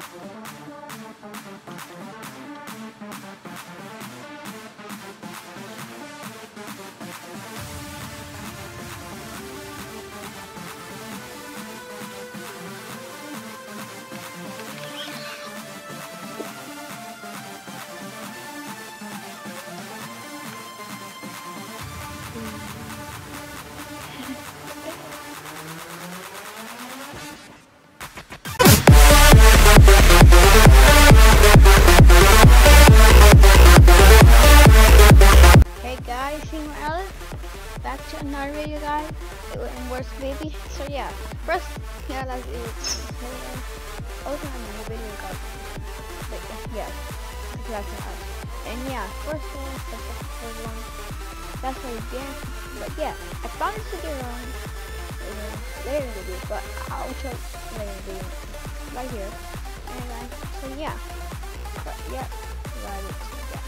Back to another video, guys. It was in worst baby. So yeah, first yeah, like it also another video, guys. But yeah, that's us. And yeah, first one, that's what we did. But yeah, I promised to get on later in the video, but I'll show later in the video right here. And so yeah, but yeah, right, yeah,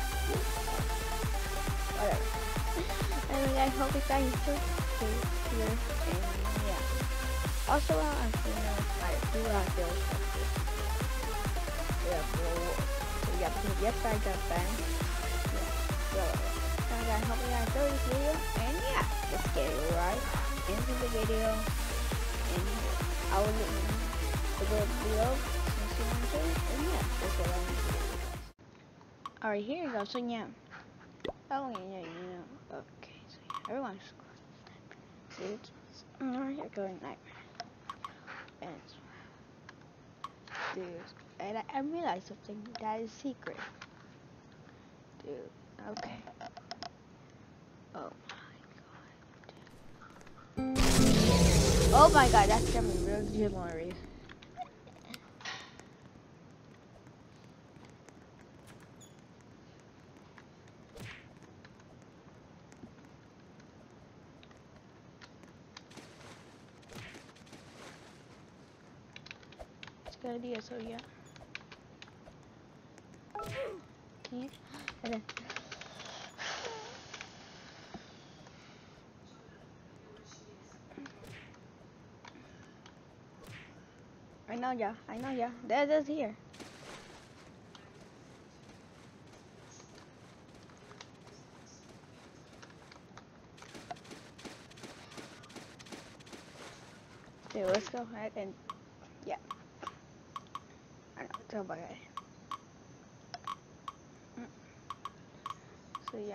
whatever. Anyway, I hope you guys enjoyed here, and yeah. Also, I do have those like this. Yeah, so yeah, because yesterday I got banned. Yeah, so I hope you guys enjoyed this video, and yeah, let's get it right into the video, and I will let you know below, and yeah, let's get right into the video. Alright, here you go. So yeah. Oh yeah, okay, so yeah, everyone's dude. You're going nightmare. And dude, and I realized something that is secret. Dude, okay. Oh my god. Oh my god, that's gonna be really hilarious. Good idea, so yeah. Yeah. And then I know, yeah. That's here. Okay, let's go ahead and yeah. I know, it's about it. So yeah.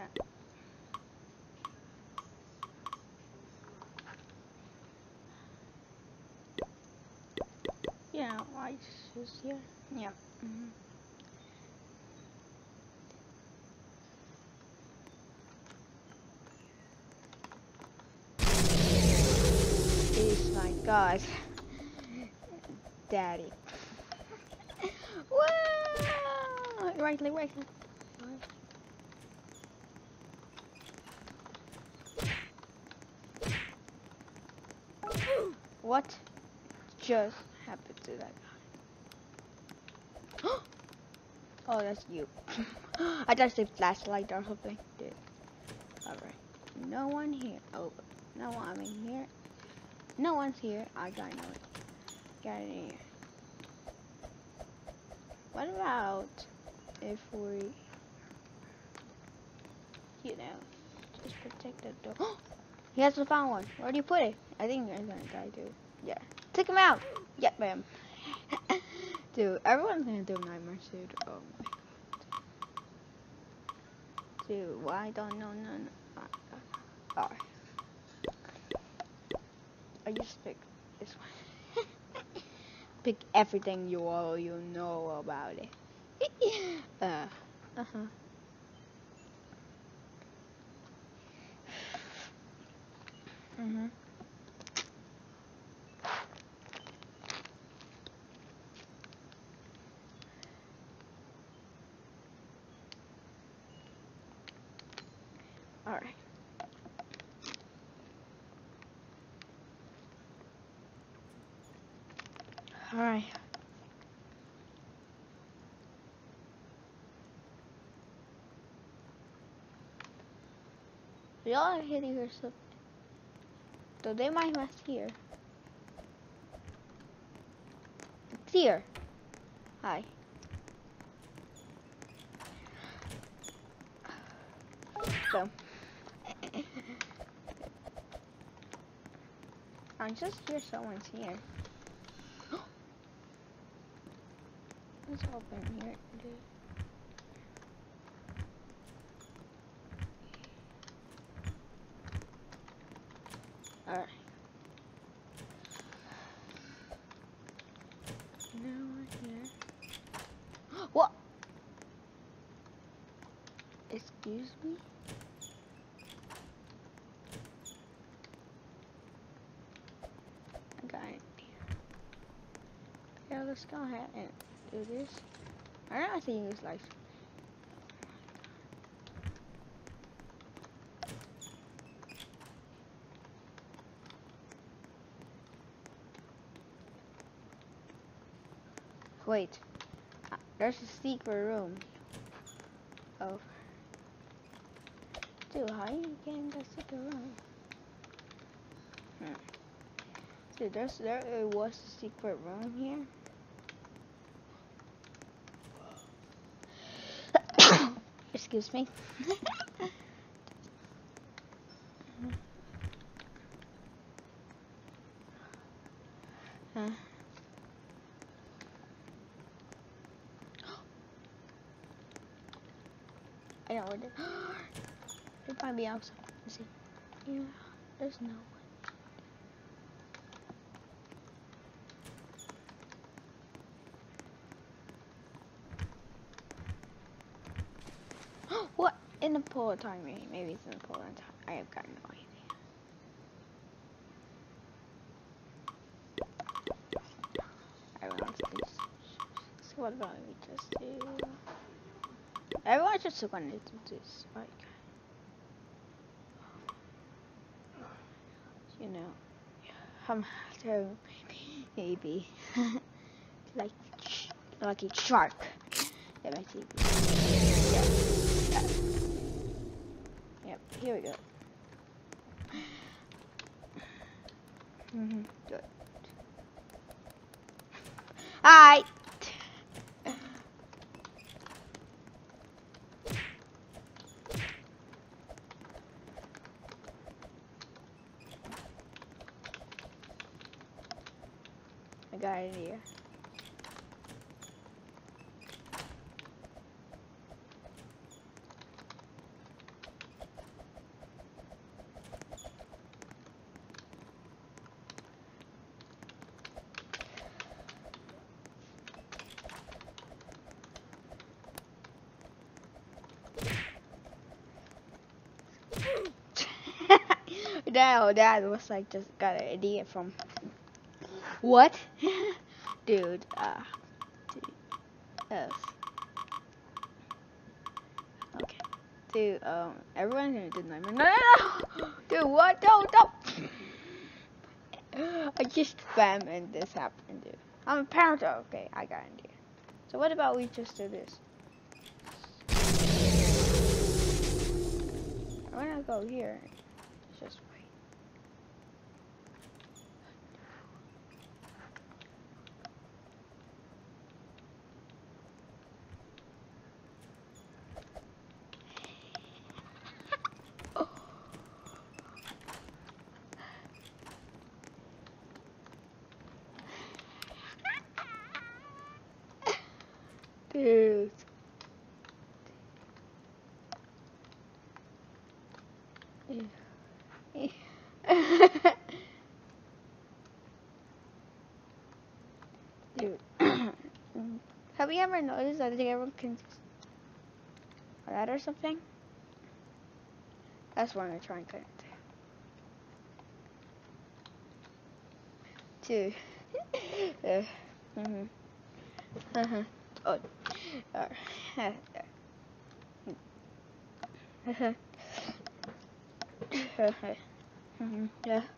Yeah, I just here. Yeah. Please, my God, Daddy. Whoa! Right. What just happened to that guy? Oh, that's you. I just a flashlight or something. Dude. Alright. No one here. Oh, no one. I mean here. No one's here. I got no it. Got it in here. What about if we, you know, just protect the door? He has to find one. Where do you put it? I think there's gonna die, dude. Yeah. Take him out. Yep, bam. Dude, everyone's gonna do nightmares, dude. Oh my god. Dude, why don't no. Alright. I just pick this one. Pick everything you know about it. Alright. Alright. Y'all are hitting her something. So they might mess here. It's here. Hi. So, I just hear someone's here. Let's open here, dude. Alright. Now we're here. What? Excuse me? I got it. Yeah, let's go ahead and do this. I don't have to use life. Wait. There's a secret room. Oh. Dude, how you get in the secret room? Dude, there was a secret room here. Excuse me. I know where it might be outside. Let's see. Yeah, there's no one. What? In the polar time, maybe it's in the polar time. I have got no idea. So what about we just do? Everyone's just gonna do this, like, you know, so maybe like a shark. That might be. Yep. Here we go. Good. Hi. I got it here. That was like just got an idea from what? Dude, yes. Okay. Dude, everyone here did nightmare. No! Dude, what? Don't. I just spam and this happened, dude. I'm a parent. Okay, I got an idea. So what about we just do this? I wanna go here. Just wait. Dude. Dude. Have you ever noticed that everyone can that or something? That's what I'm trying to do. Oh. Yeah.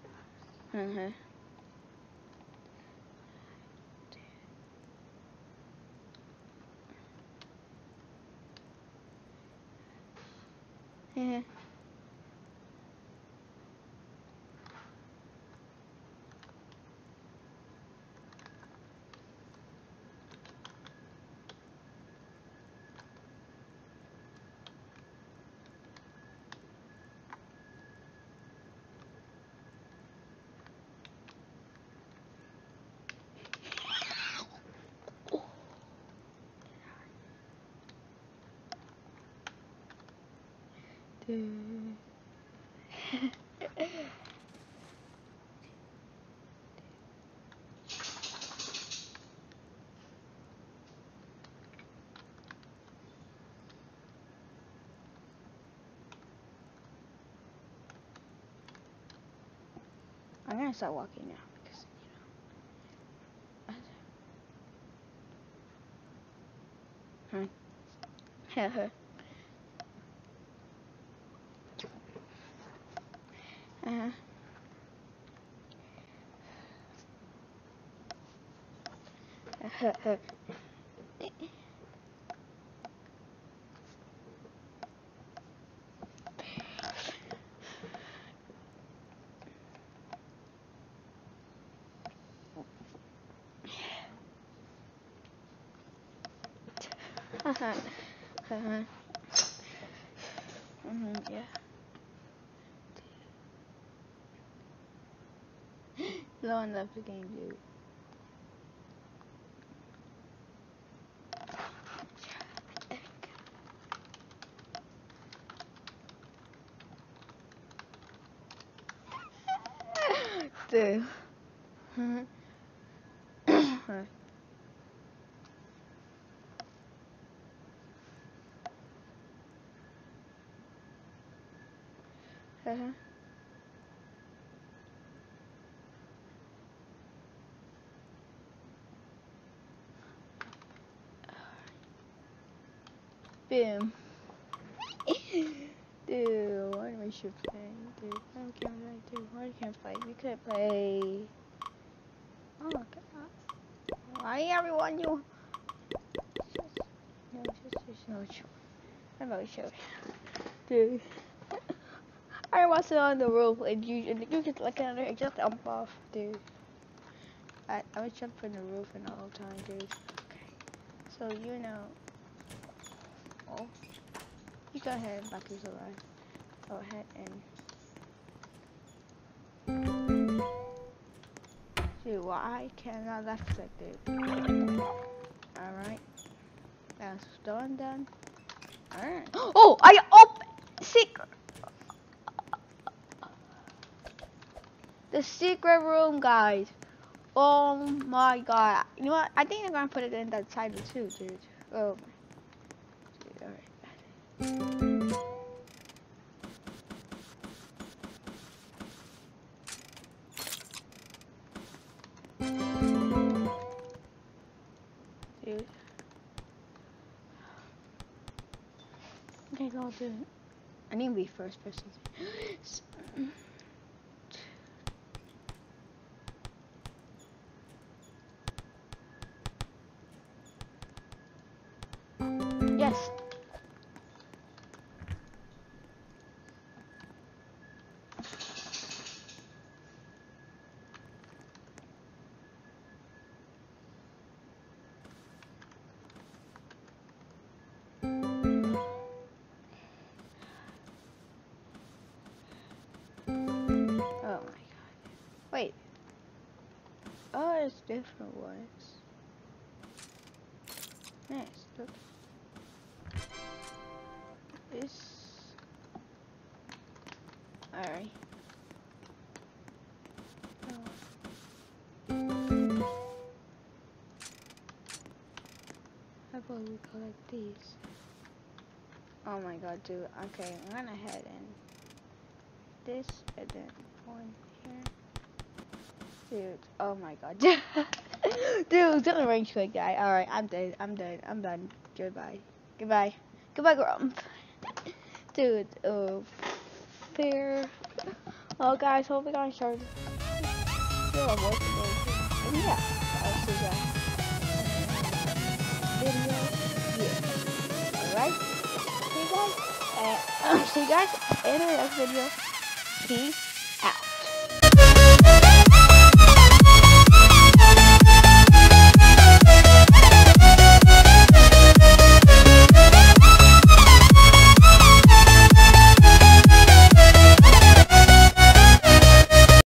I'm gonna start walking now because you know. Yeah. Low enough the game, dude. Dude. Boom. Dude, why do we should play? Dude, why can't we play? Dude, why can't we play? We could play. Oh my god. Why everyone you? Just no choice. I'm not sure. Dude. I was on the roof and you just look at it and just jump off, dude. I was jumping the roof and the whole time, dude. Okay. So you know. Oh. You go ahead and back is alive. Go ahead and. Dude, why can't I left click, dude? Alright. That's done. Alright. Oh, secret. The secret room, guys. Oh my god. You know what? I think I'm gonna put it in that title too, dude. Oh my. Dude, alright. Dude. Okay, go, dude. I need to be first person. Yes. Oh my god. Wait. Oh, it's different ones. Nice. Look. This. Alright. Oh. How about we collect these? Oh my god, dude. Okay, I'm gonna head in this and then one here. Dude, oh my god. Dude, don't range quick, guy. Alright, I'm done. Goodbye. Goodbye, Grump. Dude, fair. Well, guys, hope you guys enjoyed. Yeah, and yeah, I'll see you guys video. Yeah. Alright? See you guys in the next video. Peace out.